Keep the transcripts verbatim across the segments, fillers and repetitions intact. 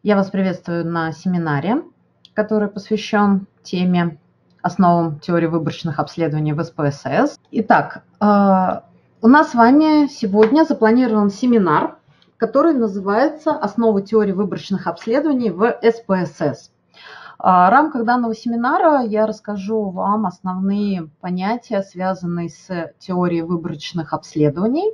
Я вас приветствую на семинаре, который посвящен теме основам теории выборочных обследований в эс пэ эс эс. Итак, у нас с вами сегодня запланирован семинар, который называется «Основы теории выборочных обследований в эс пэ эс эс». В рамках данного семинара я расскажу вам основные понятия, связанные с теорией выборочных обследований.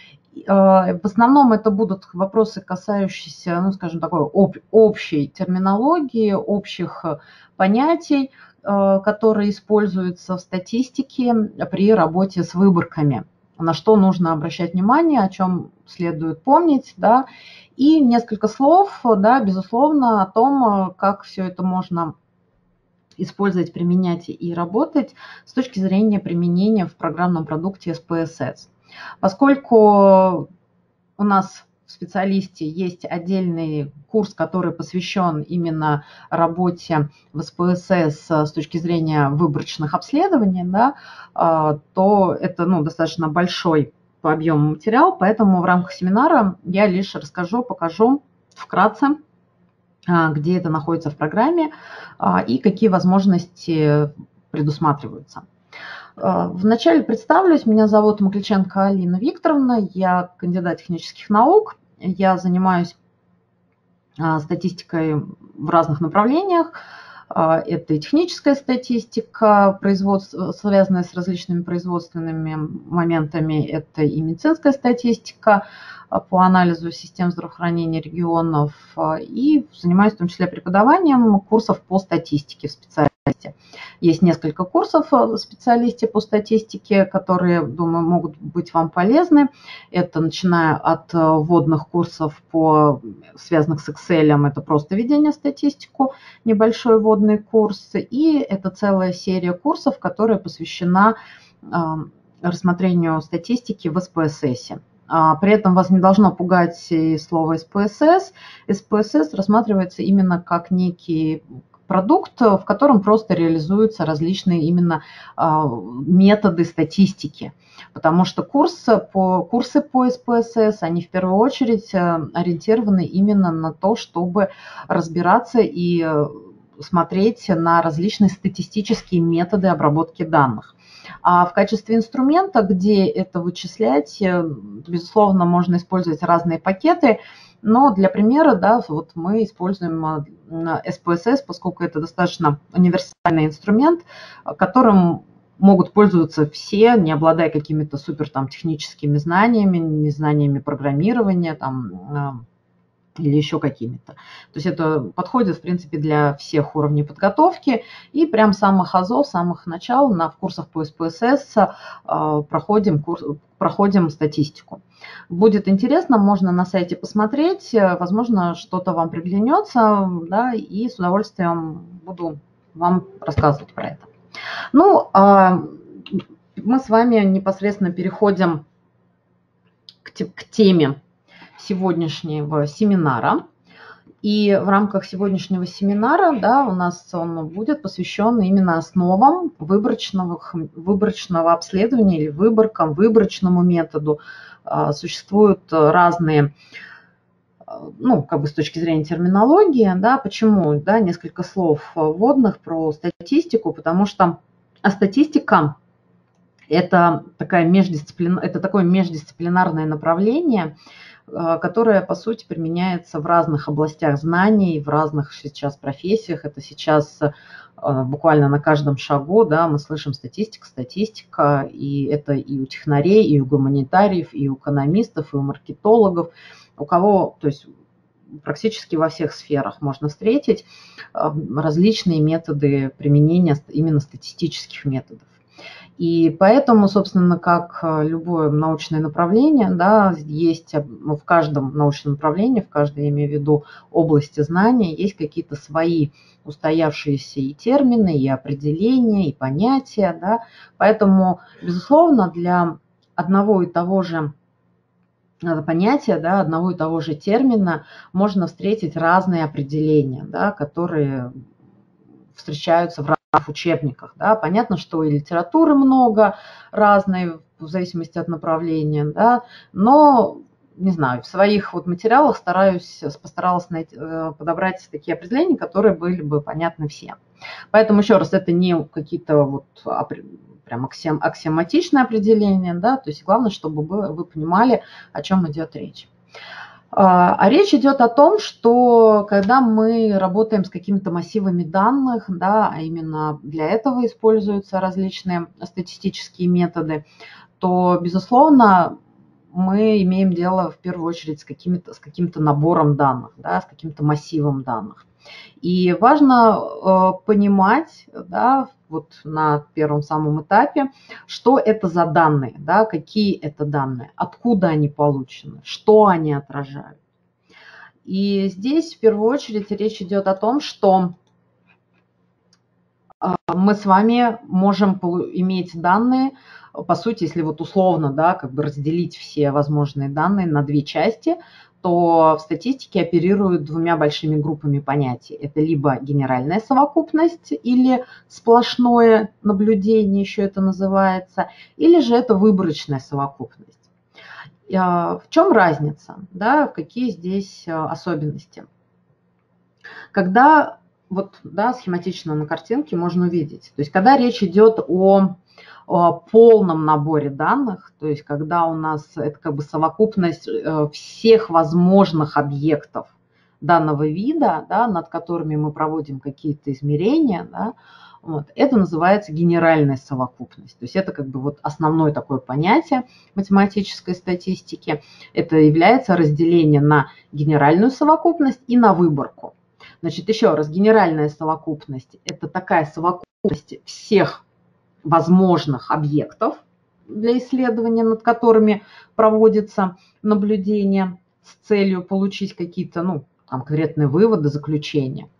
В основном это будут вопросы, касающиеся, ну, скажем, такой об, общей терминологии, общих понятий, которые используются в статистике при работе с выборками, на что нужно обращать внимание, о чем следует помнить, да, и несколько слов, да, безусловно, о том, как все это можно использовать, применять и работать с точки зрения применения в программном продукте эс пэ эс эс. Поскольку у нас в специалисте есть отдельный курс, который посвящен именно работе в эс пэ эс эс с точки зрения выборочных обследований, да, то это, ну, достаточно большой по объему материал, поэтому в рамках семинара я лишь расскажу, покажу вкратце, где это находится в программе и какие возможности предусматриваются. Вначале представлюсь, меня зовут Макличенко Алина Викторовна, я кандидат технических наук, я занимаюсь статистикой в разных направлениях. Это и техническая статистика, производство, связанная с различными производственными моментами, это и медицинская статистика по анализу систем здравоохранения регионов, и занимаюсь в том числе преподаванием курсов по статистике в специальности. Есть несколько курсов в специалисте по статистике, которые, думаю, могут быть вам полезны. Это начиная от вводных курсов, по, связанных с Excel, это просто ведение статистику, небольшой вводный курс, и это целая серия курсов, которая посвящена рассмотрению статистики в эс пэ эс эс. При этом вас не должно пугать и слово эс пэ эс эс. эс пэ эс эс рассматривается именно как некий продукт, в котором просто реализуются различные именно методы статистики. Потому что курсы по, курсы по эс пэ эс эс, они в первую очередь ориентированы именно на то, чтобы разбираться и смотреть на различные статистические методы обработки данных. А в качестве инструмента, где это вычислять, безусловно, можно использовать разные пакеты. Но для примера, да, вот мы используем эс пэ эс эс, поскольку это достаточно универсальный инструмент, которым могут пользоваться все, не обладая какими-то супер там техническими знаниями, не знаниями программирования там, или еще какими-то. То есть это подходит, в принципе, для всех уровней подготовки. И прям с самых азов, с самых начал на в курсах по эс пэ эс эс проходим, курс, проходим статистику. Будет интересно, можно на сайте посмотреть, возможно, что-то вам приглянется, да, и с удовольствием буду вам рассказывать про это. Ну, мы с вами непосредственно переходим к, к теме сегодняшнего семинара. И в рамках сегодняшнего семинара, да, у нас он будет посвящен именно основам выборочного, выборочного обследования или выборкам, выборочному методу. Существуют разные, ну, как бы с точки зрения терминологии, да, почему, да, несколько слов вводных про статистику, потому что статистика это, такая междисциплин... это такое междисциплинарное направление, которая, по сути, применяется в разных областях знаний, в разных сейчас профессиях. Это сейчас буквально на каждом шагу, да, мы слышим статистика, статистика, и это и у технарей, и у гуманитариев, и у экономистов, и у маркетологов, у кого, то есть практически во всех сферах можно встретить различные методы применения именно статистических методов. И поэтому, собственно, как любое научное направление, да, есть в каждом научном направлении, в каждой, я имею в виду, области знания, есть какие-то свои устоявшиеся и термины, и определения, и понятия. Да. Поэтому, безусловно, для одного и того же понятия, да, одного и того же термина можно встретить разные определения, да, которые встречаются в разных в учебниках. Да. Понятно, что и литературы много разной, в зависимости от направления, да, но не знаю, в своих вот материалах стараюсь, постаралась найти, подобрать такие определения, которые были бы понятны всем. Поэтому еще раз, это не какие-то вот прям аксиом, аксиоматичные определения, да, то есть главное, чтобы вы, вы понимали, о чем идет речь. А речь идет о том, что когда мы работаем с какими-то массивами данных, да, а именно для этого используются различные статистические методы, то, безусловно, мы имеем дело в первую очередь с, какими-то, с каким-то набором данных, да, с каким-то массивом данных. И важно э, понимать, да, вот на первом самом этапе, что это за данные, да, какие это данные, откуда они получены, что они отражают. И здесь в первую очередь речь идет о том, что э, мы с вами можем иметь данные, по сути, если вот условно, да, как бы разделить все возможные данные на две части, то в статистике оперируют двумя большими группами понятий. Это либо генеральная совокупность или сплошное наблюдение, еще это называется, или же это выборочная совокупность. В чем разница, да, какие здесь особенности? Когда, вот, да, схематично на картинке можно увидеть, то есть когда речь идет о полном наборе данных, то есть когда у нас это как бы совокупность всех возможных объектов данного вида, да, над которыми мы проводим какие-то измерения, да, вот, это называется генеральная совокупность. То есть это как бы вот основное такое понятие математической статистики. Это является разделение на генеральную совокупность и на выборку. Значит, еще раз, генеральная совокупность – это такая совокупность всех возможных объектов для исследования, над которыми проводится наблюдение с целью получить какие-то, ну, конкретные выводы, заключения.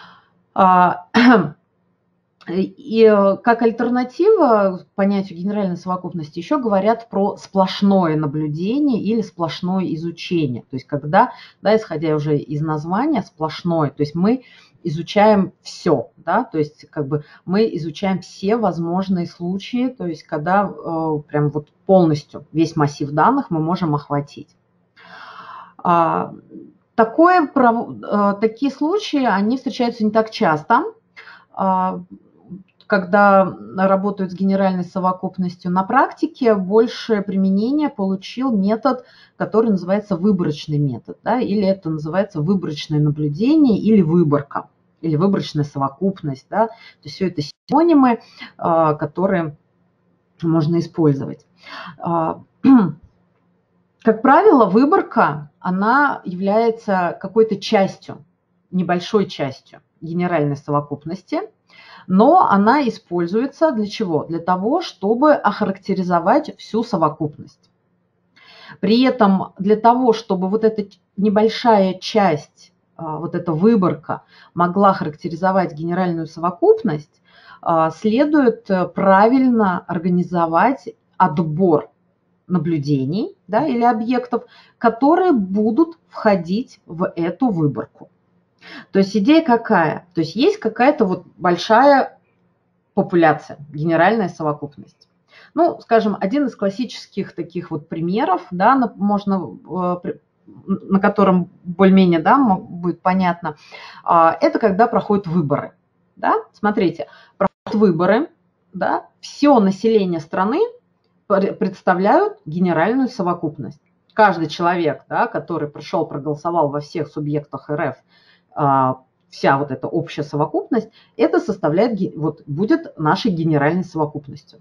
И как альтернатива к понятию генеральной совокупности еще говорят про сплошное наблюдение или сплошное изучение. То есть когда, да, исходя уже из названия, сплошное, то есть мы изучаем все, да, то есть как бы мы изучаем все возможные случаи, то есть когда э, прям вот полностью весь массив данных мы можем охватить. А, такое, э, такие случаи, они встречаются не так часто, а, когда работают с генеральной совокупностью. На практике большее применение получил метод, который называется выборочный метод, да, или это называется выборочное наблюдение или выборка, или выборочная совокупность. Да, то есть все это синонимы, которые можно использовать. Как правило, выборка, она является какой-то частью, небольшой частью генеральной совокупности, но она используется для чего? Для того, чтобы охарактеризовать всю совокупность. При этом для того, чтобы вот эта небольшая часть, вот эта выборка могла характеризовать генеральную совокупность, следует правильно организовать отбор наблюдений, да, или объектов, которые будут входить в эту выборку. То есть идея какая? То есть есть какая-то вот большая популяция, генеральная совокупность. Ну, скажем, один из классических таких вот примеров, да, можно, на котором более-менее, да, будет понятно, это когда проходят выборы. Да? Смотрите, проходят выборы, да, все население страны представляют генеральную совокупность. Каждый человек, да, который пришел, проголосовал во всех субъектах эр эф, вся вот эта общая совокупность, это составляет, вот, будет нашей генеральной совокупностью.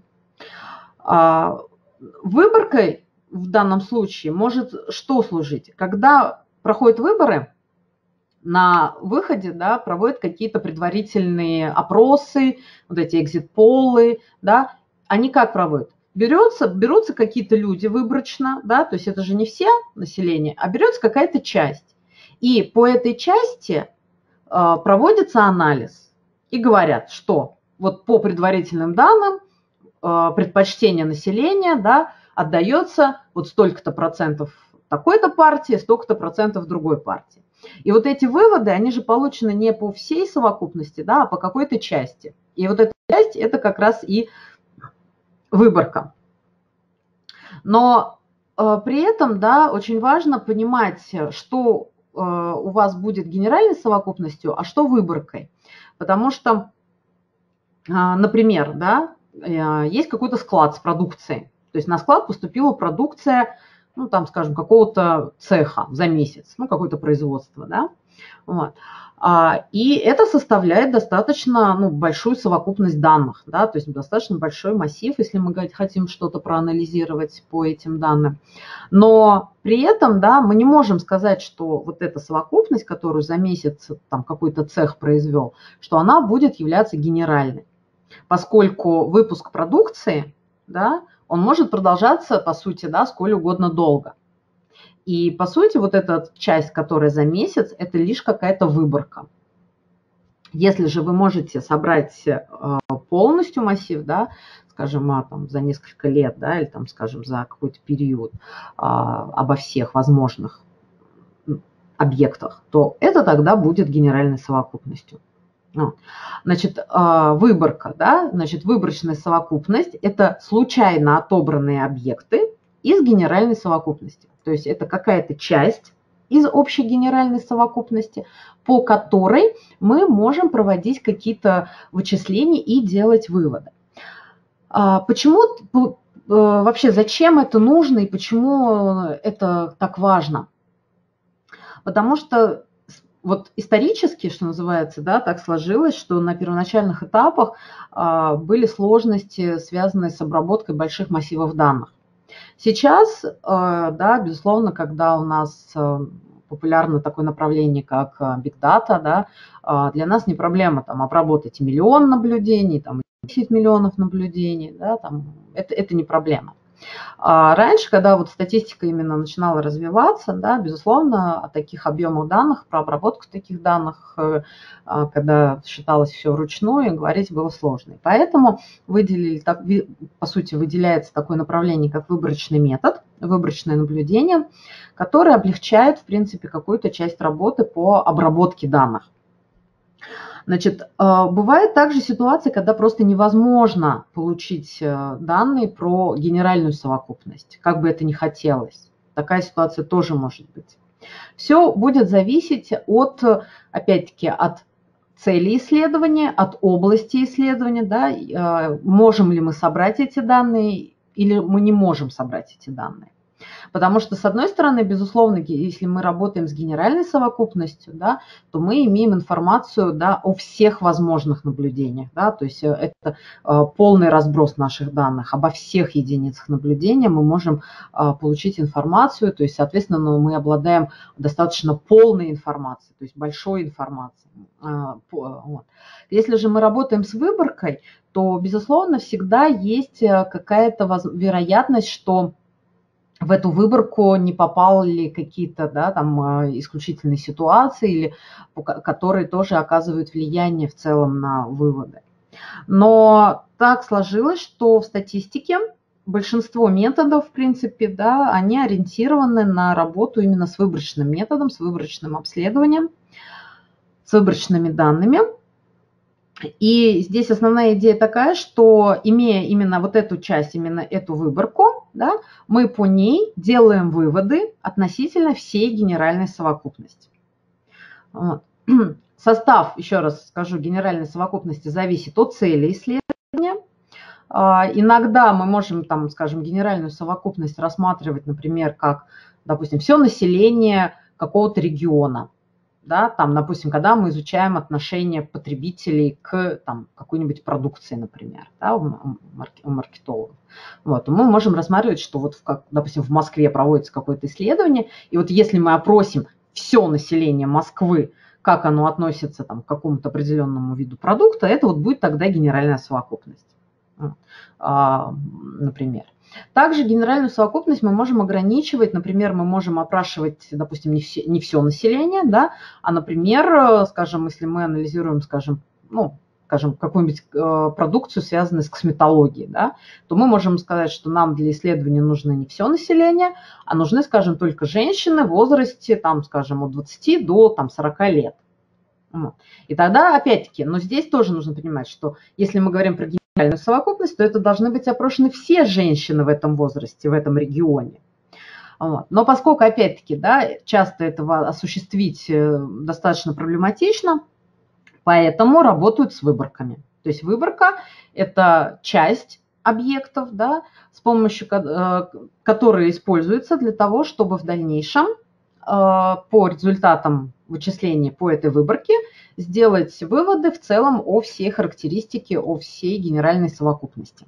Выборкой в данном случае может что служить? Когда проходят выборы, на выходе, да, проводят какие-то предварительные опросы, вот эти экзит-полы, да, они как проводят? Берется, берутся какие-то люди выборочно, да, то есть это же не все население, а берется какая-то часть. И по этой части э, проводится анализ и говорят, что вот по предварительным данным э, предпочтение населения, да, отдается вот столько-то процентов такой-то партии, столько-то процентов другой партии. И вот эти выводы, они же получены не по всей совокупности, да, а по какой-то части. И вот эта часть – это как раз и выборка. Но при этом, да, очень важно понимать, что у вас будет генеральной совокупностью, а что выборкой. Потому что, например, да, есть какой-то склад с продукцией. То есть на склад поступила продукция, ну, там, скажем, какого-то цеха за месяц, ну, какое-то производство, да. Вот. И это составляет достаточно, ну, большую совокупность данных, да, то есть достаточно большой массив, если мы хотим что-то проанализировать по этим данным. Но при этом, да, мы не можем сказать, что вот эта совокупность, которую за месяц там какой-то цех произвел, что она будет являться генеральной, поскольку выпуск продукции, да, он может продолжаться, по сути, да, сколь угодно долго. И, по сути, вот эта часть, которая за месяц, это лишь какая-то выборка. Если же вы можете собрать полностью массив, да, скажем, там, за несколько лет, да, или, там, скажем, за какой-то период обо всех возможных объектах, то это тогда будет генеральной совокупностью. Значит, выборка, да, значит, выборочная совокупность – это случайно отобранные объекты из генеральной совокупности. То есть это какая-то часть из общей генеральной совокупности, по которой мы можем проводить какие-то вычисления и делать выводы. Почему, вообще, зачем это нужно и почему это так важно? Потому что вот исторически, что называется, да, так сложилось, что на первоначальных этапах были сложности, связанные с обработкой больших массивов данных. Сейчас, да, безусловно, когда у нас популярно такое направление, как Big Data, да, для нас не проблема там обработать миллион наблюдений, там, десять миллионов наблюдений, да, там, это, это не проблема. А раньше, когда вот статистика именно начинала развиваться, да, безусловно, о таких объемах данных, про обработку таких данных, когда считалось все вручную, говорить было сложно. Поэтому выделили, по сути, выделяется такое направление, как выборочный метод, выборочное наблюдение, которое облегчает, в принципе, какую-то часть работы по обработке данных. Значит, бывает также ситуация, когда просто невозможно получить данные про генеральную совокупность, как бы это ни хотелось. Такая ситуация тоже может быть. Все будет зависеть от, опять-таки, от цели исследования, от области исследования, да, можем ли мы собрать эти данные или мы не можем собрать эти данные. Потому что, с одной стороны, безусловно, если мы работаем с генеральной совокупностью, да, то мы имеем информацию, да, о всех возможных наблюдениях. Да, то есть это полный разброс наших данных. Обо всех единицах наблюдения мы можем получить информацию. То есть, соответственно, мы обладаем достаточно полной информацией, то есть большой информацией. Вот. Если же мы работаем с выборкой, то, безусловно, всегда есть какая-то вероятность, что в эту выборку не попали какие-то, да, там, исключительные ситуации, или, которые тоже оказывают влияние в целом на выводы. Но так сложилось, что в статистике большинство методов, в принципе, да, они ориентированы на работу именно с выборочным методом, с выборочным обследованием, с выборочными данными. И здесь основная идея такая, что, имея именно вот эту часть, именно эту выборку, да, мы по ней делаем выводы относительно всей генеральной совокупности. Вот. Состав, еще раз скажу, генеральной совокупности зависит от цели исследования. Иногда мы можем, там, скажем, генеральную совокупность рассматривать, например, как, допустим, все население какого-то региона. Да, там, допустим, когда мы изучаем отношение потребителей к там, какой-нибудь продукции, например, да, у маркетологов, вот, мы можем рассматривать, что, вот, в, как, допустим, в Москве проводится какое-то исследование, и вот если мы опросим все население Москвы, как оно относится там, к какому-то определенному виду продукта, это вот будет тогда генеральная совокупность, а, например. Также генеральную совокупность мы можем ограничивать, например, мы можем опрашивать, допустим, не все, не все население, да, а, например, скажем, если мы анализируем, скажем, ну, скажем, какую-нибудь э, продукцию, связанную с косметологией, да, то мы можем сказать, что нам для исследования нужно не все население, а нужны, скажем, только женщины в возрасте, там, скажем, от двадцати до там, сорока лет. Вот. И тогда, опять-таки, но здесь тоже нужно понимать, что если мы говорим про генеральную совокупность, то это должны быть опрошены все женщины в этом возрасте, в этом регионе. Вот. Но поскольку, опять-таки, да, часто этого осуществить достаточно проблематично, поэтому работают с выборками. То есть выборка – это часть объектов, да, с помощью которые используются для того, чтобы в дальнейшем по результатам вычисления по этой выборке сделать выводы в целом о всей характеристике, о всей генеральной совокупности.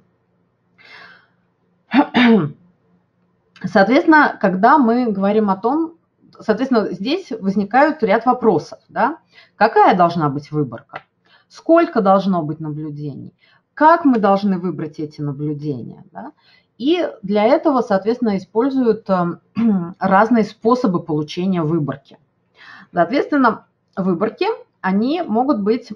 Соответственно, когда мы говорим о том, соответственно, здесь возникает ряд вопросов, да? Какая должна быть выборка? Сколько должно быть наблюдений? Как мы должны выбрать эти наблюдения? Да? И для этого, соответственно, используют разные способы получения выборки. Соответственно, выборки, они могут быть,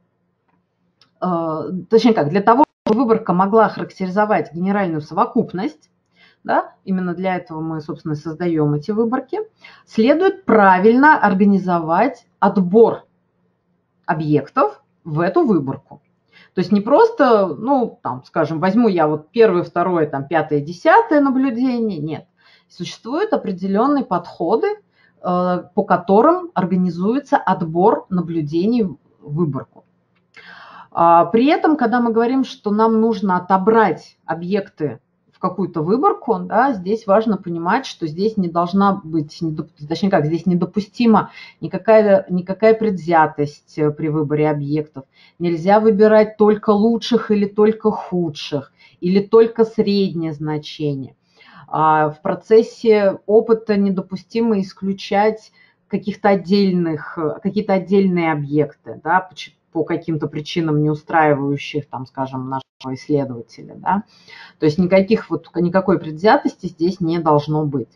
точнее как, для того, чтобы выборка могла характеризовать генеральную совокупность, да, именно для этого мы, собственно, создаем эти выборки, следует правильно организовать отбор объектов в эту выборку. То есть не просто, ну, там, скажем, возьму я вот первое, второе, там, пятое, десятое наблюдение, нет. Существуют определенные подходы, по которым организуется отбор наблюдений в выборку. При этом, когда мы говорим, что нам нужно отобрать объекты в какую-то выборку, да, здесь важно понимать, что здесь не должна быть, точнее как, здесь недопустима никакая, никакая предвзятость при выборе объектов. Нельзя выбирать только лучших или только худших, или только среднее значение. В процессе опыта недопустимо исключать каких-то отдельных, какие-то отдельные объекты, да, по каким-то причинам, не устраивающих, там, скажем, нашего исследователя. Да. То есть никаких, вот, никакой предвзятости здесь не должно быть.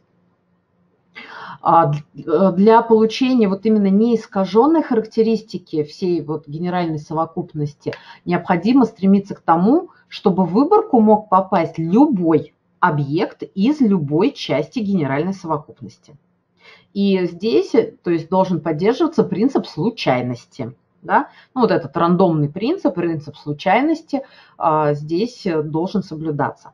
Для получения вот именно неискаженной характеристики всей вот генеральной совокупности необходимо стремиться к тому, чтобы в выборку мог попасть любой объект из любой части генеральной совокупности. И здесь, то есть, должен поддерживаться принцип случайности. Да? Ну, вот этот рандомный принцип, принцип случайности здесь должен соблюдаться.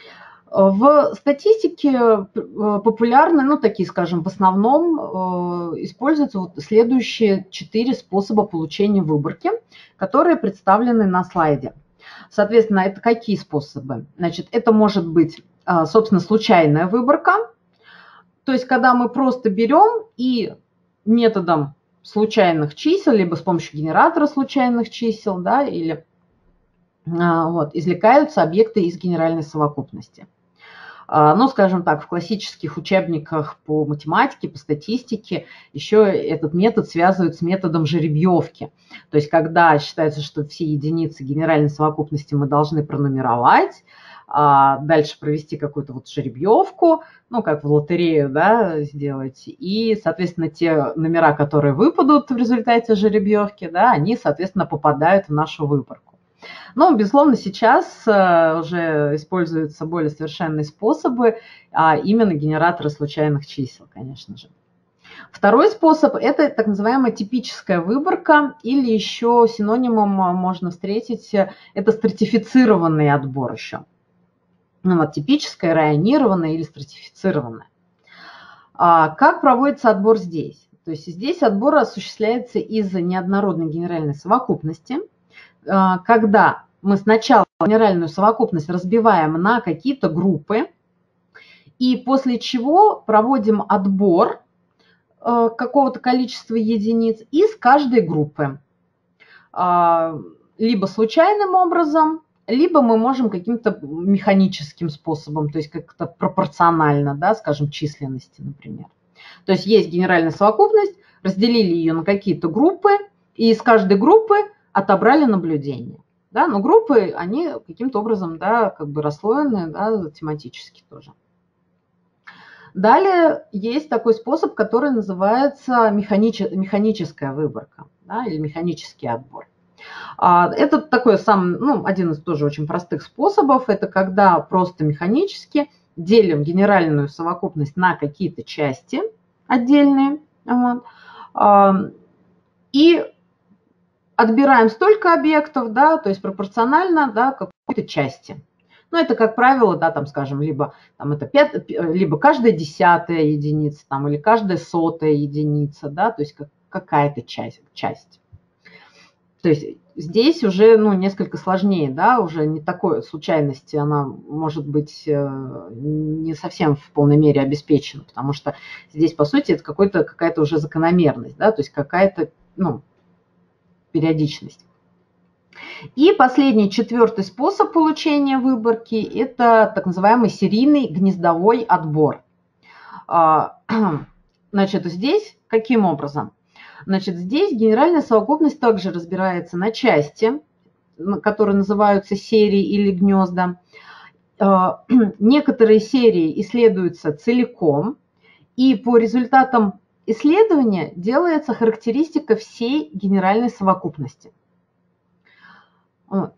В статистике популярны, ну, такие, скажем, в основном используются вот следующие четыре способа получения выборки, которые представлены на слайде. Соответственно, это какие способы? Значит, это может быть, собственно, случайная выборка, то есть когда мы просто берем и методом случайных чисел, либо с помощью генератора случайных чисел, да, или вот, извлекаются объекты из генеральной совокупности. Ну, скажем так, в классических учебниках по математике, по статистике еще этот метод связывают с методом жеребьевки. То есть когда считается, что все единицы генеральной совокупности мы должны пронумеровать, а дальше провести какую-то вот жеребьевку, ну, как в лотерею, да, сделать. И, соответственно, те номера, которые выпадут в результате жеребьевки, да, они, соответственно, попадают в нашу выборку. Но, безусловно, сейчас уже используются более совершенные способы, а именно генераторы случайных чисел, конечно же. Второй способ – это так называемая типическая выборка, или еще синонимом можно встретить – это стратифицированный отбор еще. Ну, вот, типическая, районированная или стратифицированная. А как проводится отбор здесь? То есть здесь отбор осуществляется из-за неоднородной генеральной совокупности, когда мы сначала генеральную совокупность разбиваем на какие-то группы, и после чего проводим отбор какого-то количества единиц из каждой группы. Либо случайным образом, либо мы можем каким-то механическим способом, то есть как-то пропорционально, да, скажем, численности, например. То есть есть генеральная совокупность, разделили ее на какие-то группы, и из каждой группы отобрали наблюдения. Да, но группы, они каким-то образом, да, как бы расслоены, да, тематически тоже. Далее есть такой способ, который называется механич... механическая выборка, да, или механический отбор. Это такой сам, ну, один из тоже очень простых способов. Это когда просто механически делим генеральную совокупность на какие-то части отдельные, вот, и отбираем столько объектов, да, то есть пропорционально, да, какой-то части. Ну, это, как правило, да, там, скажем, либо, там, это пят, либо каждая десятая единица, там, или каждая сотая единица, да, то есть как, какая-то часть, часть. То есть здесь уже, ну, несколько сложнее, да, уже не такой случайности, она может быть не совсем в полной мере обеспечена, потому что здесь, по сути, это какой-то, какая-то уже закономерность, да, то есть какая-то, ну, периодичность. И последний, четвертый способ получения выборки – это так называемый серийный гнездовой отбор. Значит, здесь каким образом? Значит, здесь генеральная совокупность также разбирается на части, которые называются серии или гнезда. Некоторые серии исследуются целиком, и по результатам исследования делается характеристика всей генеральной совокупности. Вот.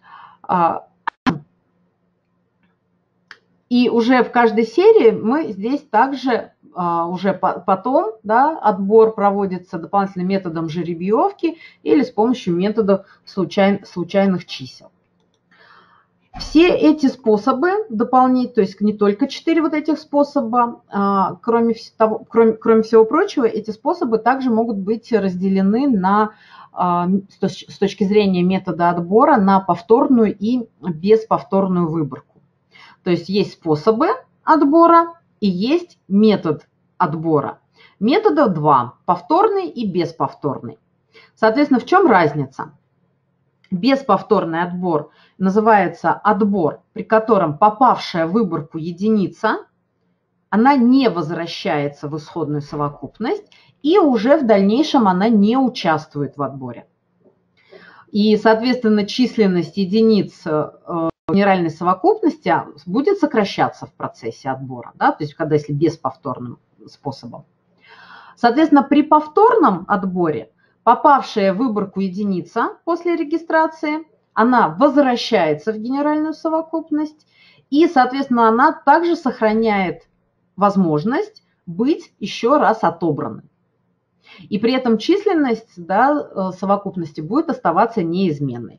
И уже в каждой серии мы здесь также уже потом, да, отбор проводится дополнительным методом жеребьевки или с помощью методов случай, случайных чисел. Все эти способы дополнить, то есть не только четыре вот этих способа, кроме, того, кроме, кроме всего прочего, эти способы также могут быть разделены на, с точки зрения метода отбора, на повторную и бесповторную выборку. То есть есть способы отбора и есть метод отбора. Методов два – повторный и бесповторный. Соответственно, в чем разница? Бесповторный отбор называется отбор, при котором попавшая в выборку единица, она не возвращается в исходную совокупность, и уже в дальнейшем она не участвует в отборе. И, соответственно, численность единиц генеральной совокупности будет сокращаться в процессе отбора, да, то есть когда если бесповторным способом. Соответственно, при повторном отборе попавшая в выборку единица после регистрации, она возвращается в генеральную совокупность, и, соответственно, она также сохраняет возможность быть еще раз отобранной. И при этом численность, да, совокупности будет оставаться неизменной.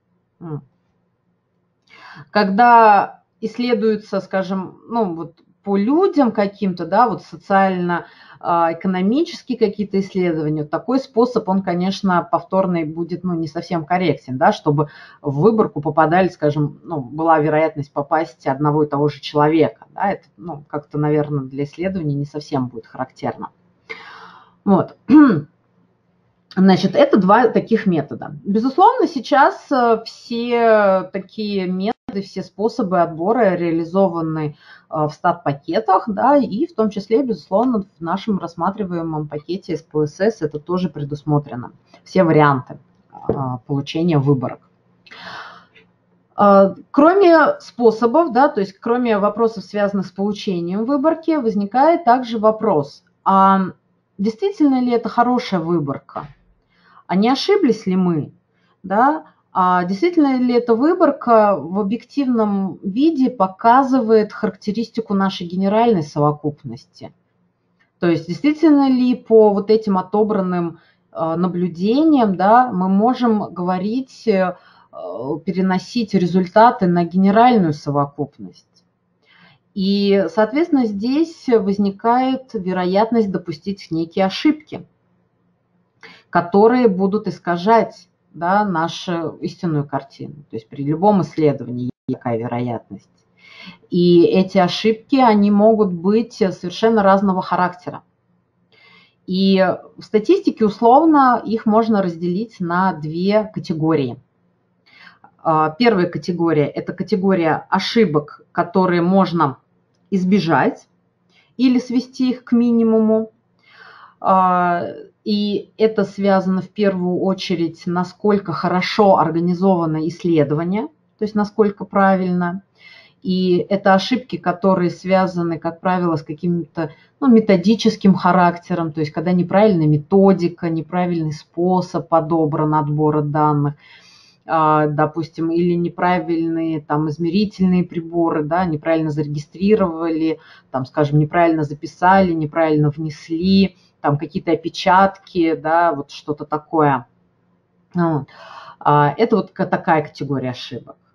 Когда исследуется, скажем, ну, вот по людям каким-то, да, вот социально-экономические какие-то исследования, такой способ, он, конечно, повторный будет, ну, не совсем корректен, да, чтобы в выборку попадали, скажем, ну, была вероятность попасть одного и того же человека, да, это, ну, как-то, наверное, для исследований не совсем будет характерно. Вот. Значит, это два таких метода. Безусловно, сейчас все такие методы, все способы отбора реализованы в стат-пакетах, да, и в том числе, безусловно, в нашем рассматриваемом пакете эс пэ эс эс это тоже предусмотрено. Все варианты получения выборок. Кроме способов, да, то есть кроме вопросов, связанных с получением выборки, возникает также вопрос, а действительно ли это хорошая выборка? А не ошиблись ли мы? Да? А действительно ли эта выборка в объективном виде показывает характеристику нашей генеральной совокупности? То есть действительно ли по вот этим отобранным наблюдениям, да, мы можем говорить, переносить результаты на генеральную совокупность? И, соответственно, здесь возникает вероятность допустить некие ошибки, которые будут искажать, да, нашу истинную картину. То есть при любом исследовании есть такая вероятность. И эти ошибки, они могут быть совершенно разного характера. И в статистике условно их можно разделить на две категории. Первая категория – это категория ошибок, которые можно избежать или свести их к минимуму. И это связано в первую очередь, насколько хорошо организовано исследование, то есть насколько правильно. И это ошибки, которые связаны, как правило, с каким-то, ну, методическим характером, то есть когда неправильная методика, неправильный способ подобран отбора данных, допустим, или неправильные там измерительные приборы, да, неправильно зарегистрировали, там, скажем, неправильно записали, неправильно внесли, там какие-то опечатки, да, вот что-то такое. Вот. Это вот такая категория ошибок.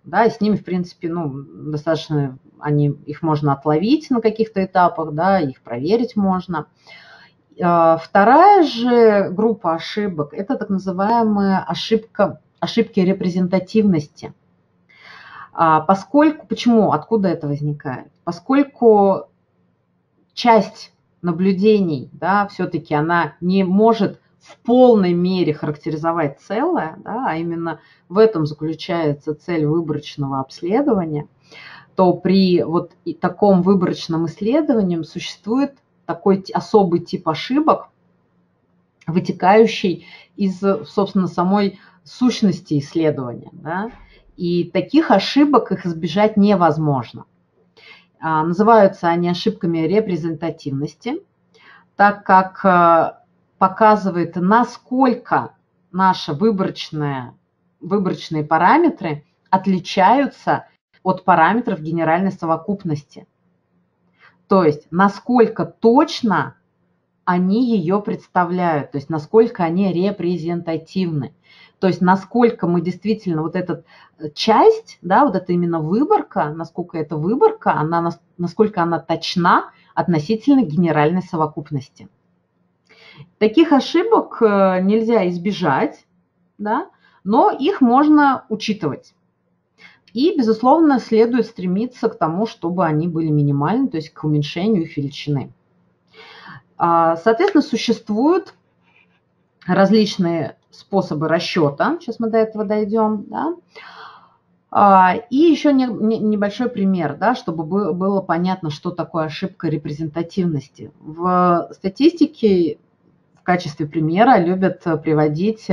да, и с ними, в принципе, ну, достаточно, они, их можно отловить на каких-то этапах, да, их проверить можно. Вторая же группа ошибок – это так называемая ошибка, ошибки репрезентативности. Поскольку, почему, откуда это возникает? Поскольку часть наблюдений, да, все-таки она не может в полной мере характеризовать целое, да, а именно в этом заключается цель выборочного обследования, то при вот таком выборочном исследовании существует такой особый тип ошибок, вытекающий из, собственно, самой сущности исследования. Да? И таких ошибок их избежать невозможно. А, называются они ошибками репрезентативности, так как показывает, насколько наши выборочные, выборочные параметры отличаются от параметров генеральной совокупности. То есть, насколько точно они ее представляют, то есть, насколько они репрезентативны. То есть, насколько мы действительно, вот эта часть, да, вот это именно выборка, насколько эта выборка, она, насколько она точна относительно генеральной совокупности. Таких ошибок нельзя избежать, да, но их можно учитывать. И, безусловно, следует стремиться к тому, чтобы они были минимальны, то есть к уменьшению их величины. Соответственно, существуют различные способы расчета. Сейчас мы до этого дойдем. Да? И еще небольшой пример, да, чтобы было понятно, что такое ошибка репрезентативности. В статистике в качестве примера любят приводить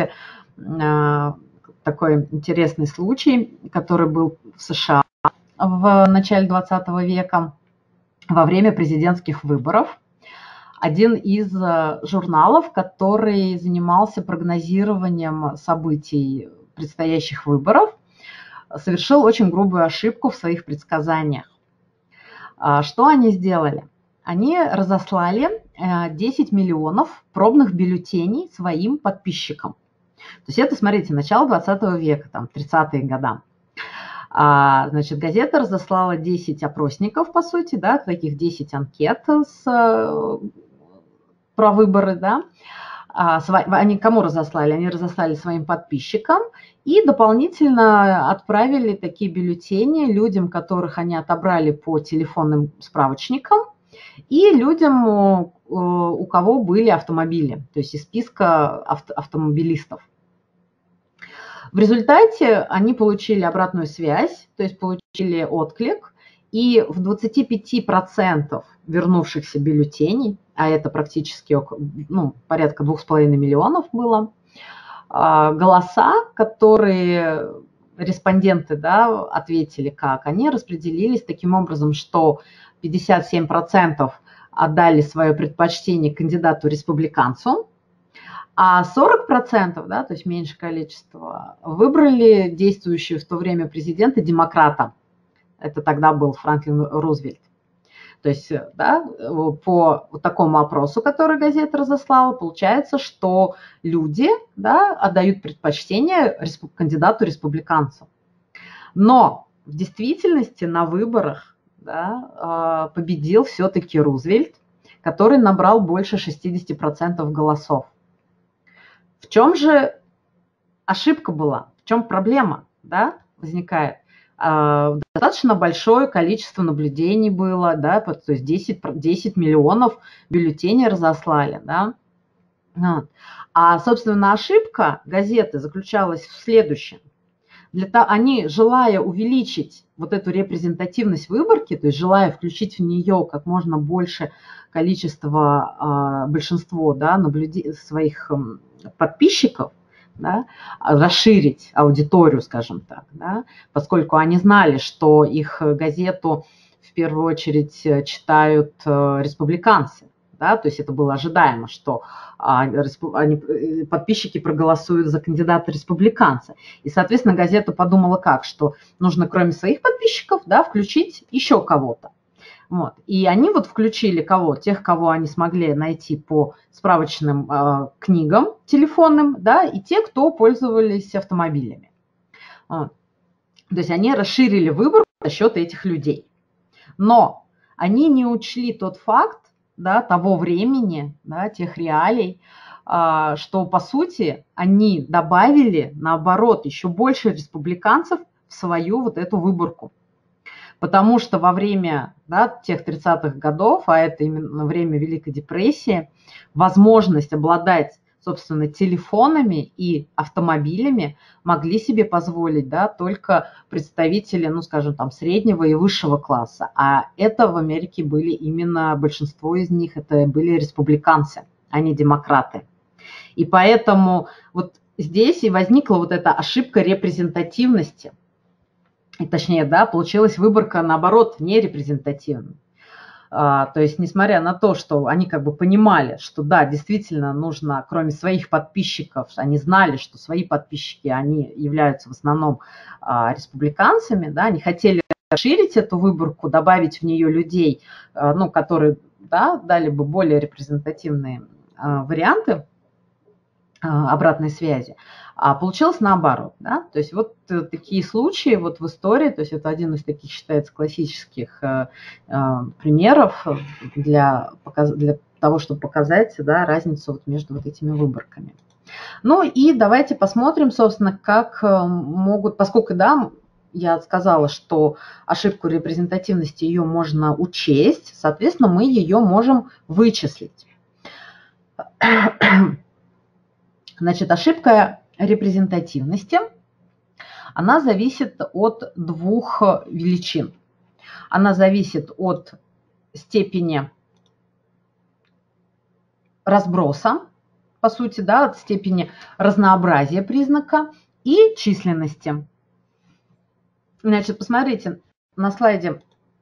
такой интересный случай, который был в США в начале двадцатого века во время президентских выборов. Один из журналов, который занимался прогнозированием событий предстоящих выборов, совершил очень грубую ошибку в своих предсказаниях. Что они сделали? Они разослали десять миллионов пробных бюллетеней своим подписчикам. То есть это, смотрите, начало двадцатого века, там, тридцатые годы. А, значит, газета разослала десять опросников, по сути, да, таких десять анкет с, про выборы, да. А, они кому разослали? Они разослали своим подписчикам и дополнительно отправили такие бюллетени людям, которых они отобрали по телефонным справочникам, и людям, у кого были автомобили, то есть из списка автомобилистов. В результате они получили обратную связь, то есть получили отклик, и в двадцати пяти процентах вернувшихся бюллетеней, а это практически ну, порядка двух с половиной миллионов было, голоса, которые респонденты, да, ответили как, они распределились таким образом, что пятьдесят семь процентов отдали свое предпочтение кандидату-республиканцу, а сорок процентов, да, то есть меньшее количество, выбрали действующего в то время президента демократа. Это тогда был Франклин Рузвельт. То есть, да, по вот такому опросу, который газета разослала, получается, что люди, да, отдают предпочтение кандидату-республиканцу. Но в действительности на выборах, да, победил все-таки Рузвельт, который набрал больше шестидесяти процентов голосов. В чем же ошибка была? В чем проблема, да, возникает? Достаточно большое количество наблюдений было, да, то есть десять, десять миллионов бюллетеней разослали, да. А, собственно, ошибка газеты заключалась в следующем. Для того, они, желая увеличить вот эту репрезентативность выборки, то есть желая включить в нее как можно больше количества, большинство, да, наблюдений своих подписчиков, да, расширить аудиторию, скажем так, да, поскольку они знали, что их газету в первую очередь читают республиканцы, да, то есть это было ожидаемо, что они, подписчики проголосуют за кандидата республиканца. И, соответственно, газета подумала как, что нужно кроме своих подписчиков, да, включить еще кого-то. Вот. И они вот включили кого? Тех, кого они смогли найти по справочным э, книгам телефонным, да, и те, кто пользовались автомобилями. Вот. То есть они расширили выборку за счет этих людей. Но они не учли тот факт, да, того времени, да, тех реалий, что, по сути, они добавили, наоборот, еще больше республиканцев в свою вот эту выборку. Потому что во время, да, тех тридцатых годов, а это именно время Великой депрессии, возможность обладать, собственно, телефонами и автомобилями могли себе позволить, да, только представители, ну, скажем, там, среднего и высшего класса. А это в Америке были именно, большинство из них, это были республиканцы, а не демократы. И поэтому вот здесь и возникла вот эта ошибка репрезентативности. И точнее, да, получилась выборка, наоборот, нерепрезентативной. А, то есть, несмотря на то, что они как бы понимали, что да, действительно нужно, кроме своих подписчиков, они знали, что свои подписчики, они являются в основном а, республиканцами, да, они хотели расширить эту выборку, добавить в нее людей, а, ну, которые, да, дали бы более репрезентативные а, варианты обратной связи, а получилось наоборот, да, то есть вот такие случаи вот в истории, то есть это один из таких считается классических э, э, примеров для, для того, чтобы показать, да, разницу вот между вот этими выборками. Ну и давайте посмотрим, собственно, как могут, поскольку, да, я сказала, что ошибку репрезентативности ее можно учесть, соответственно, мы ее можем вычислить. Значит, ошибка репрезентативности, она зависит от двух величин. Она зависит от степени разброса, по сути, да, от степени разнообразия признака и численности. Значит, посмотрите, на слайде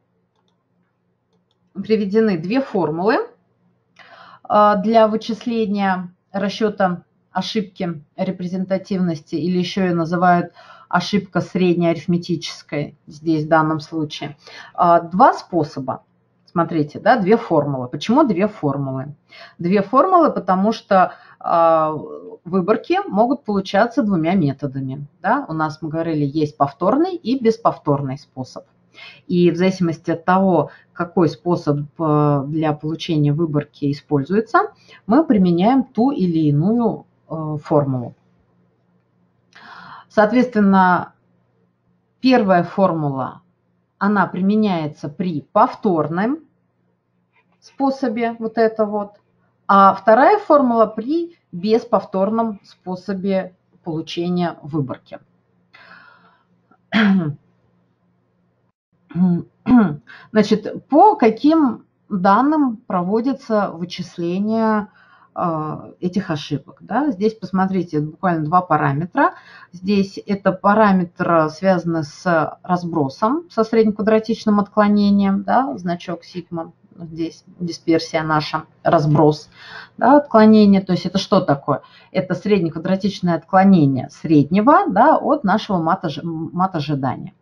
приведены две формулы для вычисления расчета ошибки репрезентативности, или еще ее называют ошибка среднеарифметической здесь в данном случае. Два способа. Смотрите, да, две формулы. Почему две формулы? Две формулы, потому что выборки могут получаться двумя методами. Да? У нас, мы говорили, есть повторный и бесповторный способ. И в зависимости от того, какой способ для получения выборки используется, мы применяем ту или иную формулу. Соответственно, первая формула, она применяется при повторном способе, вот это вот, а вторая формула при бесповторном способе получения выборки. Значит, по каким данным проводится вычисление э, этих ошибок? Да? Здесь посмотрите, буквально два параметра. Здесь это параметр, связанный с разбросом, со среднеквадратичным отклонением, да, значок сигма. Здесь дисперсия наша, разброс, да, отклонение. То есть это что такое? Это среднеквадратичное отклонение среднего, да, от нашего мат-ожидания.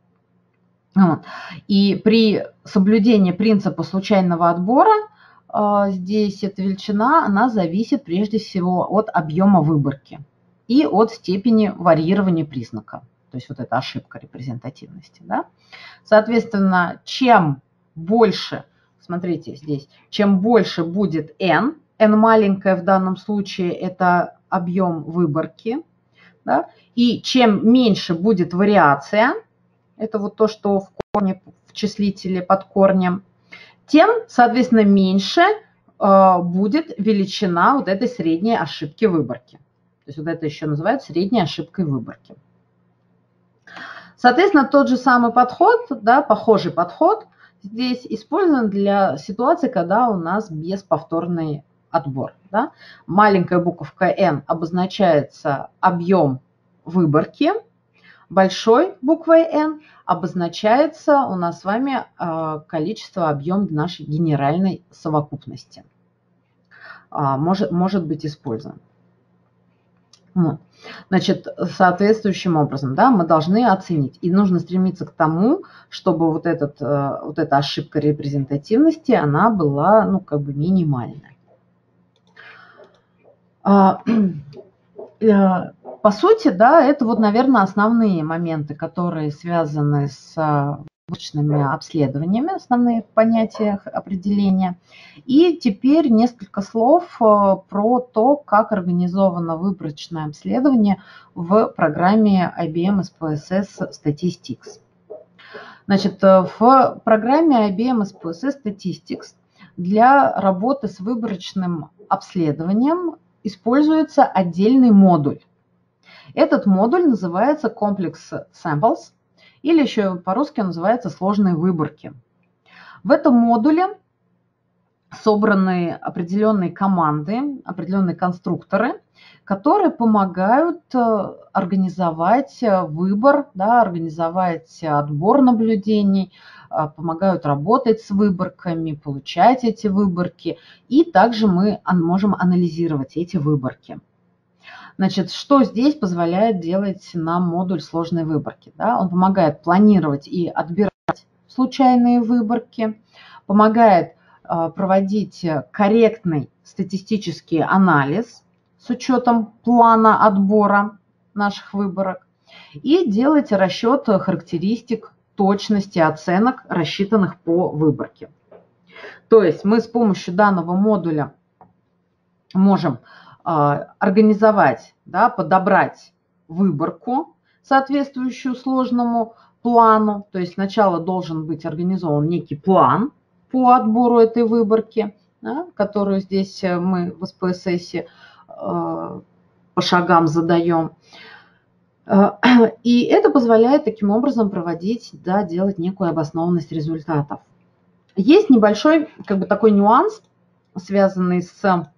И при соблюдении принципа случайного отбора здесь эта величина, она зависит прежде всего от объема выборки и от степени варьирования признака. То есть вот эта ошибка репрезентативности. Да? Соответственно, чем больше, смотрите здесь, чем больше будет n, n маленькая в данном случае это объем выборки, да? И чем меньше будет вариация, это вот то, что в корне, в числителе под корнем, тем, соответственно, меньше э, будет величина вот этой средней ошибки выборки. То есть вот это еще называют средней ошибкой выборки. Соответственно, тот же самый подход, да, похожий подход здесь использован для ситуации, когда у нас бесповторный отбор. Да. Маленькая буковка n обозначается объем выборки, большой буквой n обозначается у нас с вами количество, объем нашей генеральной совокупности. Может, может быть использован. Значит, соответствующим образом, да, мы должны оценить. И нужно стремиться к тому, чтобы вот, этот, вот эта ошибка репрезентативности, она была, ну, как бы минимальная. По сути, да, это вот, наверное, основные моменты, которые связаны с выборочными обследованиями, основные понятия определения. И теперь несколько слов про то, как организовано выборочное обследование в программе ай би эм эс пи эс эс Statistics. Значит, в программе ай би эм эс пи эс эс Statistics для работы с выборочным обследованием используется отдельный модуль. Этот модуль называется Complex Samples, или еще по-русски называется сложные выборки. В этом модуле собраны определенные команды, определенные конструкторы, которые помогают организовать выбор, да, организовать отбор наблюдений, помогают работать с выборками, получать эти выборки, и также мы можем анализировать эти выборки. Значит, что здесь позволяет делать нам модуль сложной выборки? Да? Он помогает планировать и отбирать случайные выборки, помогает э, проводить корректный статистический анализ с учетом плана отбора наших выборок и делать расчет характеристик точности оценок, рассчитанных по выборке. То есть мы с помощью данного модуля можем организовать, да, подобрать выборку, соответствующую сложному плану. То есть сначала должен быть организован некий план по отбору этой выборки, да, которую здесь мы в эс пи эс эс э, по шагам задаем. И это позволяет таким образом проводить, да, делать некую обоснованность результатов. Есть небольшой, как бы, такой нюанс, связанный с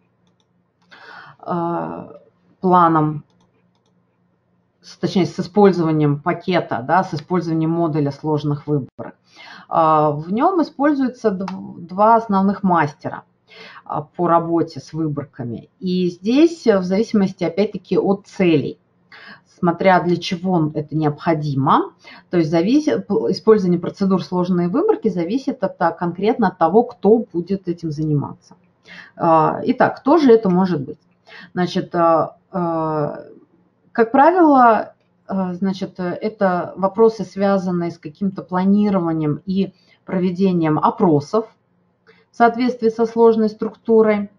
планом, точнее, с использованием пакета, да, с использованием модуля сложных выборок. В нем используются два основных мастера по работе с выборками. И здесь в зависимости, опять-таки, от целей, смотря для чего это необходимо, то есть зависит, использование процедур сложной выборки зависит от, конкретно от того, кто будет этим заниматься. Итак, кто же это может быть? Значит, как правило, значит, это вопросы, связанные с каким-то планированием и проведением опросов в соответствии со сложной структурой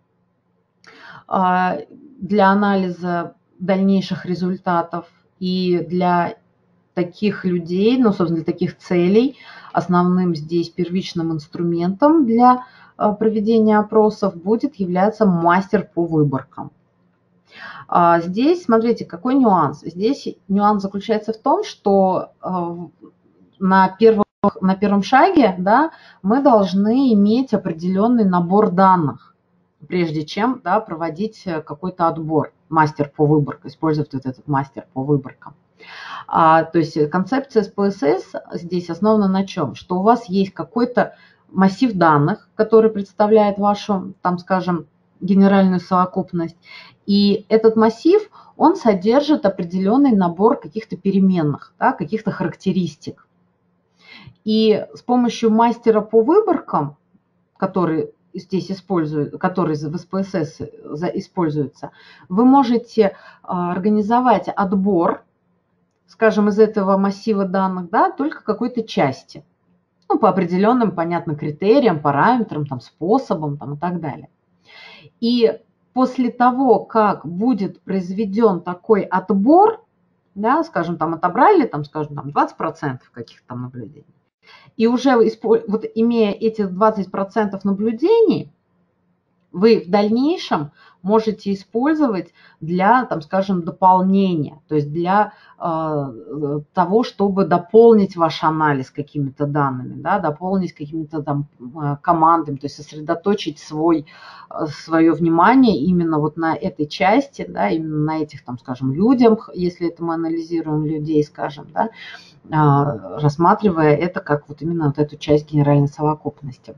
для анализа дальнейших результатов. И для таких людей, ну, собственно, для таких целей, основным здесь первичным инструментом для проведения опросов будет являться мастер по выборкам. Здесь, смотрите, какой нюанс. Здесь нюанс заключается в том, что на первом, на первом шаге, да, мы должны иметь определенный набор данных, прежде чем, да, проводить какой-то отбор, мастер по выборкам, использовать вот этот мастер по выборкам. А, то есть концепция эс пи эс эс здесь основана на чем? Что у вас есть какой-то массив данных, который представляет вашу, там, скажем, генеральную совокупность. И этот массив, он содержит определенный набор каких-то переменных, да, каких-то характеристик. И с помощью мастера по выборкам, который здесь используют, который в эс пи эс эс используется, вы можете организовать отбор, скажем, из этого массива данных, да, только какой-то части. Ну, по определенным, понятно, критериям, параметрам, там, способам, там, и так далее. И после того, как будет произведен такой отбор, да, скажем, там отобрали, там, скажем, там двадцать процентов каких-то там наблюдений, и уже вот, имея эти двадцать процентов наблюдений, вы в дальнейшем можете использовать для, там, скажем, дополнения, то есть для э, того, чтобы дополнить ваш анализ какими-то данными, да, дополнить какими-то там командами, то есть сосредоточить свой, свое внимание именно вот на этой части, да, именно на этих, там, скажем, людях, если это мы анализируем людей, скажем, да, э, рассматривая это как вот именно вот эту часть генеральной совокупности.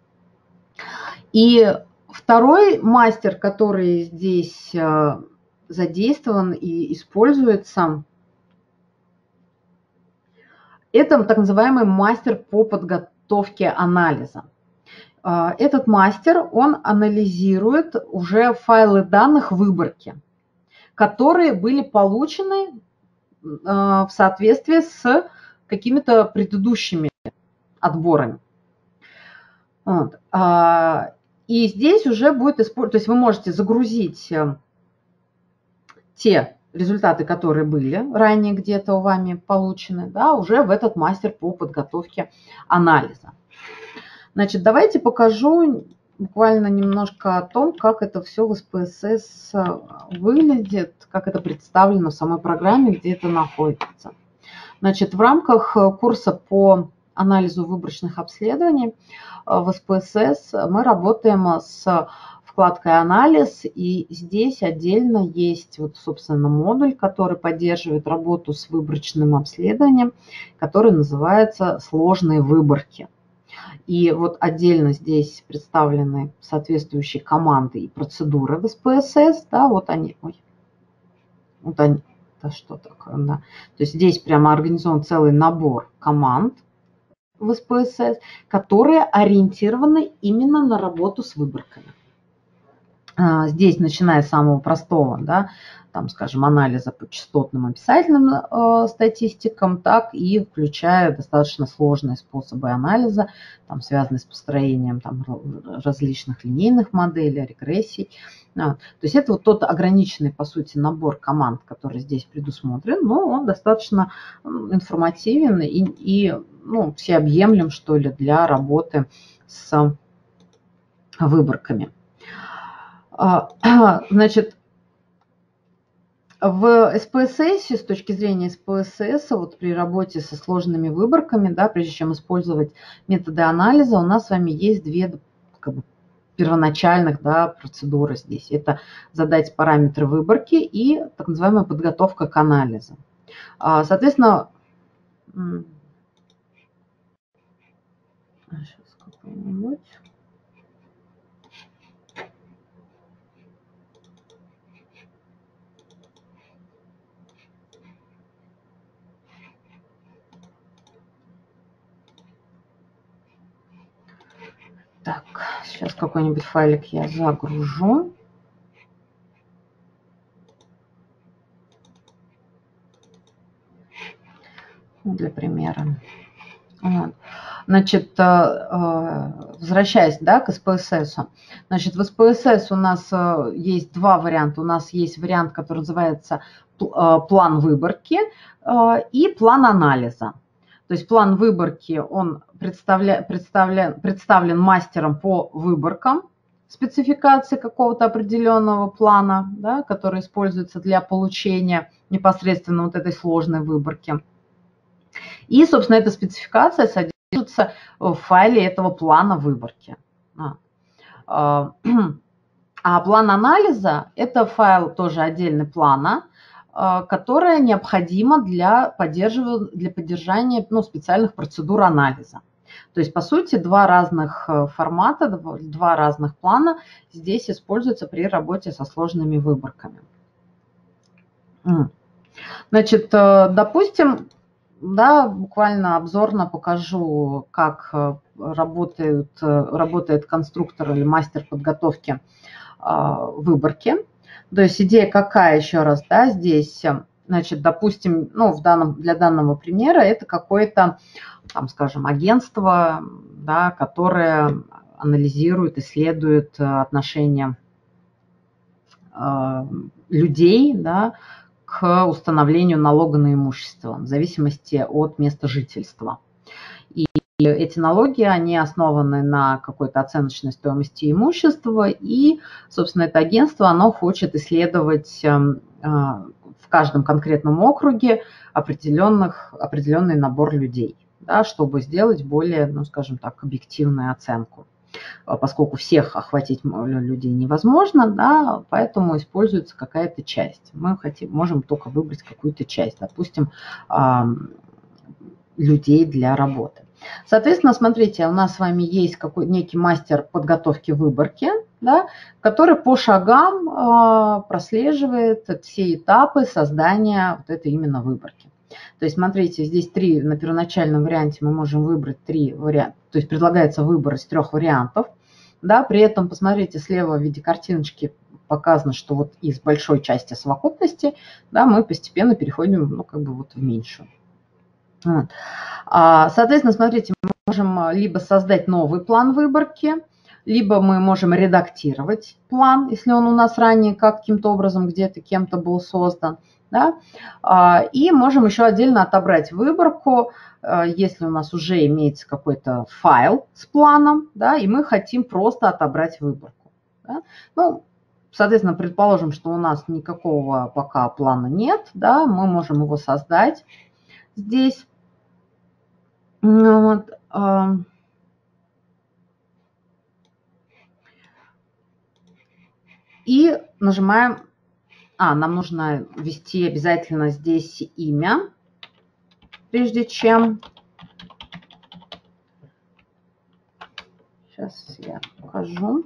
И второй мастер, который здесь задействован и используется, это так называемый мастер по подготовке анализа. Этот мастер, он анализирует уже файлы данных выборки. которые были получены в соответствии с какими-то предыдущими отборами. Вот. И здесь уже будет использовать, то есть вы можете загрузить те результаты, которые были ранее где-то у вами получены, да, уже в этот мастер по подготовке анализа. Значит, давайте покажу буквально немножко о том, как это все в эс пэ эс эс выглядит, как это представлено в самой программе, где это находится. Значит, в рамках курса по анализу выборочных обследований в эс пэ эс эс мы работаем с вкладкой «Анализ», и здесь отдельно есть, вот, собственно, модуль, который поддерживает работу с выборочным обследованием, который называется «Сложные выборки». И вот отдельно здесь представлены соответствующие команды и процедуры в эс пэ эс эс, да, вот они, ой, вот они, да что такое, да. То есть здесь прямо организован целый набор команд в эс пэ эс эс, которые ориентированы именно на работу с выборками. Здесь, начиная с самого простого, да, там, скажем, анализа по частотным описательным э, статистикам, так и включая достаточно сложные способы анализа, там, связанные с построением там, различных линейных моделей, регрессий. А, то есть это вот тот ограниченный, по сути, набор команд, который здесь предусмотрен, но он достаточно информативен и, и ну, всеобъемлем, что ли, для работы с выборками. Значит, в эс пэ эс эс, с точки зрения эс пэ эс эс, вот при работе со сложными выборками, да, прежде чем использовать методы анализа, у нас с вами есть две как бы, первоначальных, да, процедуры здесь. Это задать параметры выборки и так называемая подготовка к анализу. Соответственно, сейчас какой-нибудь... Так, сейчас какой-нибудь файлик я загружу. Для примера. Вот. Значит, возвращаясь, да, к эс пэ эс эс. Значит, в эс пэ эс эс у нас есть два варианта. У нас есть вариант, который называется план выборки и план анализа. То есть план выборки, он представля, представля, представлен мастером по выборкам, спецификации какого-то определенного плана, да, который используется для получения непосредственно вот этой сложной выборки. И, собственно, эта спецификация содержится в файле этого плана выборки. А план анализа – это файл тоже отдельный плана, которая необходима для поддержания, для поддержания ну, специальных процедур анализа. То есть, по сути, два разных формата, два разных плана здесь используются при работе со сложными выборками. Значит, допустим, да, буквально обзорно покажу, как работает, работает конструктор или мастер подготовки выборки. То есть идея какая, еще раз, да, здесь, значит, допустим, ну, в данном, для данного примера это какое-то, там, скажем, агентство, да, которое анализирует, исследует отношения э, людей, да, к установлению налога на имущество в зависимости от места жительства. И эти налоги, они основаны на какой-то оценочной стоимости имущества, и, собственно, это агентство, оно хочет исследовать в каждом конкретном округе определенных, определенный набор людей, да, чтобы сделать более, ну, скажем так, объективную оценку. Поскольку всех охватить людей невозможно, да, поэтому используется какая-то часть. Мы хотим, можем только выбрать какую-то часть, допустим, людей для работы. Соответственно, смотрите, у нас с вами есть какой, некий мастер подготовки выборки, да, который по шагам э, прослеживает все этапы создания вот этой именно выборки. То есть, смотрите, здесь три, на первоначальном варианте мы можем выбрать три варианта, то есть предлагается выбор из трех вариантов. Да, при этом, посмотрите, слева в виде картиночки показано, что вот из большой части совокупности, да, мы постепенно переходим, ну, как бы вот в меньшую. Вот. Соответственно, смотрите, мы можем либо создать новый план выборки, либо мы можем редактировать план, если он у нас ранее каким-то образом где-то кем-то был создан. Да? И можем еще отдельно отобрать выборку, если у нас уже имеется какой-то файл с планом, да, и мы хотим просто отобрать выборку. Да? Ну, соответственно, предположим, что у нас никакого пока плана нет, да, мы можем его создать здесь. Вот. И нажимаем, а, нам нужно ввести обязательно здесь имя, прежде чем, сейчас я покажу.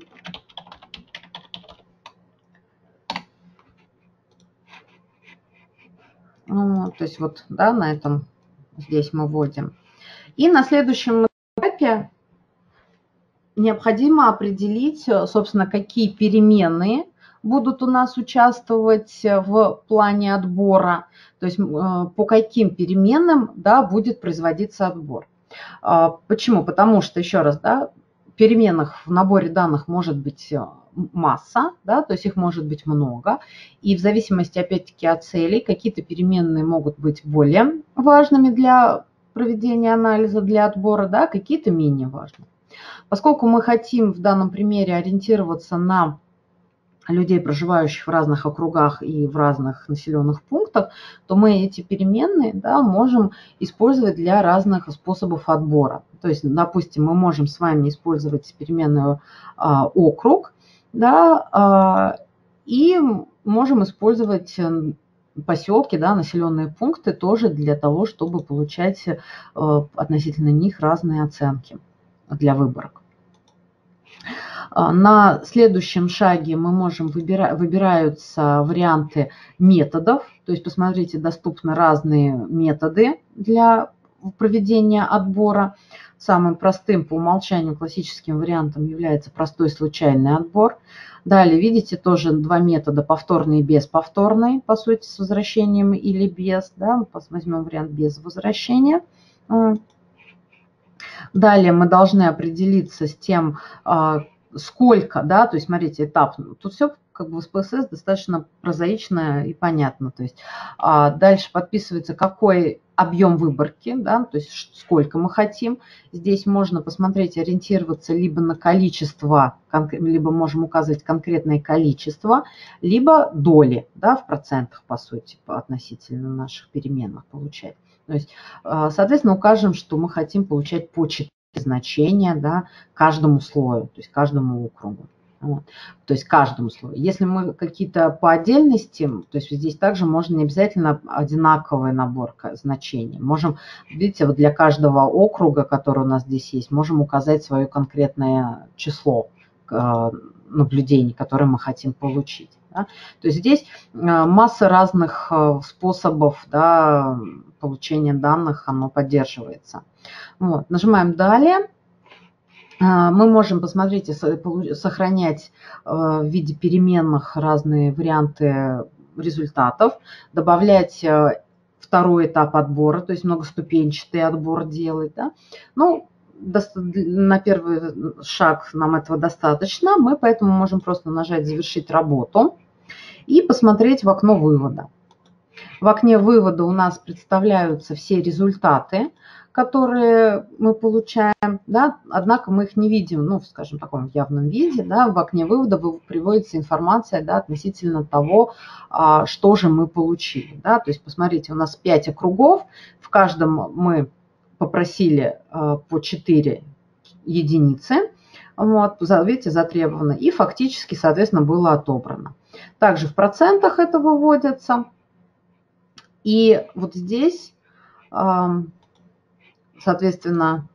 Ну, то есть вот, да, на этом, здесь мы вводим. И на следующем этапе необходимо определить, собственно, какие переменные будут у нас участвовать в плане отбора, то есть по каким переменным, да, будет производиться отбор. Почему? Потому что, еще раз, да, переменных в наборе данных может быть масса, да, то есть их может быть много, и в зависимости, опять-таки, от целей, какие-то переменные могут быть более важными для проведения анализа, для отбора, да, какие-то менее важные. Поскольку мы хотим в данном примере ориентироваться на людей, проживающих в разных округах и в разных населенных пунктах, то мы эти переменные, да, можем использовать для разных способов отбора. То есть, допустим, мы можем с вами использовать переменную а, округ, да, а, и можем использовать поселки, да, населенные пункты тоже для того, чтобы получать а, относительно них разные оценки для выборок. На следующем шаге мы можем выбирать, выбираются варианты методов. То есть, посмотрите, доступны разные методы для проведения отбора. Самым простым по умолчанию классическим вариантом является простой случайный отбор. Далее, видите, тоже два метода, повторный и бесповторный, по сути, с возвращением или без. Да? Возьмем вариант без возвращения. Далее мы должны определиться с тем, сколько, да, то есть, смотрите, этап. Тут все как бы в эс пэ эс эс достаточно прозаично и понятно. То есть а, дальше подписывается, какой объем выборки, да, то есть сколько мы хотим. Здесь можно посмотреть, ориентироваться либо на количество, либо можем указывать конкретное количество, либо доли, да, в процентах, по сути, относительно наших переменных получать. То есть, соответственно, укажем, что мы хотим получать по четыре значения, да, каждому слою, то есть каждому округу. Вот. То есть каждому слою. Если мы какие-то по отдельности, то есть здесь также можно не обязательно одинаковый набор значений. Можем, видите, вот для каждого округа, который у нас здесь есть, можем указать свое конкретное число наблюдений, которые мы хотим получить. Да? То есть здесь масса разных способов, да, получения данных, оно поддерживается. Вот. Нажимаем «Далее». Мы можем, посмотрите, сохранять в виде переменных разные варианты результатов, добавлять второй этап отбора, то есть многоступенчатый отбор делать. Да? Ну, на первый шаг нам этого достаточно, мы поэтому можем просто нажать «Завершить работу» и посмотреть в окно вывода. В окне вывода у нас представляются все результаты, которые мы получаем, да, однако мы их не видим, ну, скажем, в таком явном виде, да, в окне вывода приводится информация, да, относительно того, что же мы получили, да, то есть, посмотрите, у нас пять округов, в каждом мы попросили по четыре единицы, вот, видите, затребовано, и фактически, соответственно, было отобрано. Также в процентах это выводится, и вот здесь, соответственно,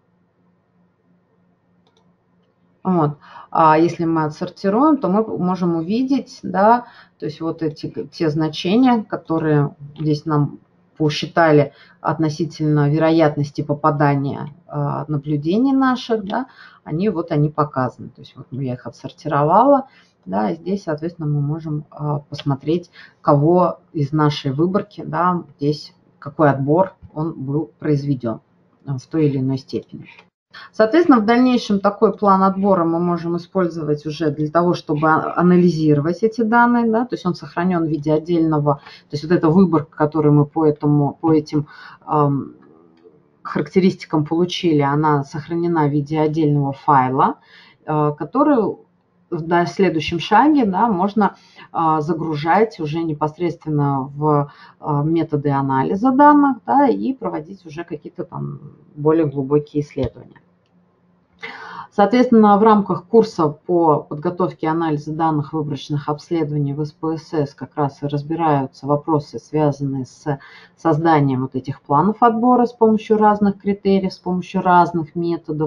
вот, а если мы отсортируем, то мы можем увидеть, да, то есть вот эти те значения, которые здесь нам посчитали относительно вероятности попадания э, наблюдений наших, да, они вот они показаны. То есть вот я их отсортировала. Да, и здесь, соответственно, мы можем посмотреть, кого из нашей выборки, да, здесь какой отбор он был произведен в той или иной степени. Соответственно, в дальнейшем такой план отбора мы можем использовать уже для того, чтобы анализировать эти данные, да, то есть он сохранен в виде отдельного, то есть вот эта выборка, которую мы по, этому, по этим эм, характеристикам получили, она сохранена в виде отдельного файла, э, который в следующем шаге, да, можно а, загружать уже непосредственно в а, методы анализа данных, да, и проводить уже какие-то там более глубокие исследования. Соответственно, в рамках курса по подготовке и анализу данных выборочных обследований в эс пэ эс эс как раз и разбираются вопросы, связанные с созданием вот этих планов отбора с помощью разных критериев, с помощью разных методов,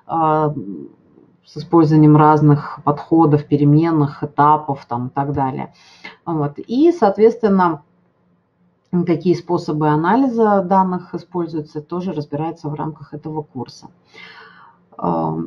с использованием разных подходов, переменных, этапов там, и так далее. Вот. И, соответственно, какие способы анализа данных используются, тоже разбирается в рамках этого курса. В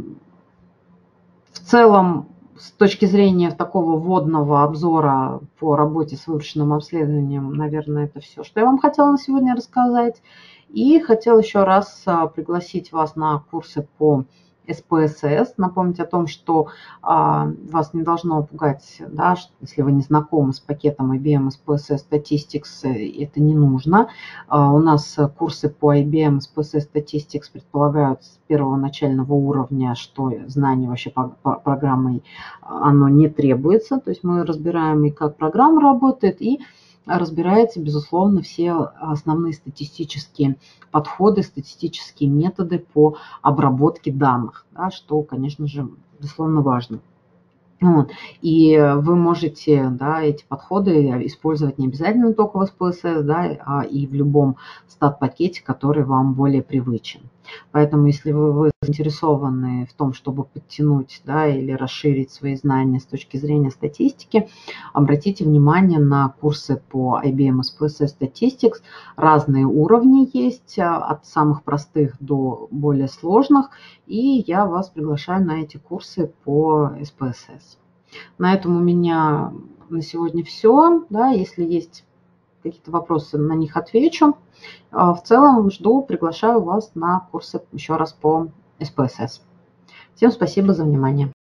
целом, с точки зрения такого вводного обзора по работе с выборочным обследованием, наверное, это все, что я вам хотела на сегодня рассказать. И хотела еще раз пригласить вас на курсы по эс пэ эс эс, напомнить о том, что а, вас не должно пугать, да, что, если вы не знакомы с пакетом ай би эм эс пэ эс эс Statistics, это не нужно. А, у нас курсы по ай би эм эс пэ эс эс Statistics предполагают с первого начального уровня, что знание вообще по, по программой оно не требуется, то есть мы разбираем и как программа работает, и разбирается, безусловно, все основные статистические подходы, статистические методы по обработке данных, да, что, конечно же, безусловно, важно. Вот. И вы можете, да, эти подходы использовать не обязательно только в эс пэ эс эс, да, а и в любом стат-пакете, который вам более привычен. Поэтому, если вы, вы заинтересованы в том, чтобы подтянуть, да, или расширить свои знания с точки зрения статистики, обратите внимание на курсы по ай би эм эс пэ эс эс Statistics. Разные уровни есть, от самых простых до более сложных, и я вас приглашаю на эти курсы по эс пэ эс эс. На этом у меня на сегодня все. Да, если есть какие-то вопросы, на них отвечу. В целом жду, приглашаю вас на курсы еще раз по эс пэ эс эс. Всем спасибо за внимание.